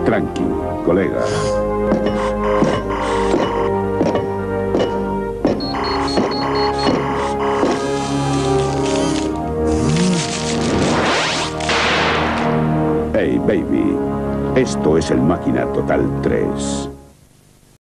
Tranqui, colega. Hey, baby. Esto es el Máquina Total 3.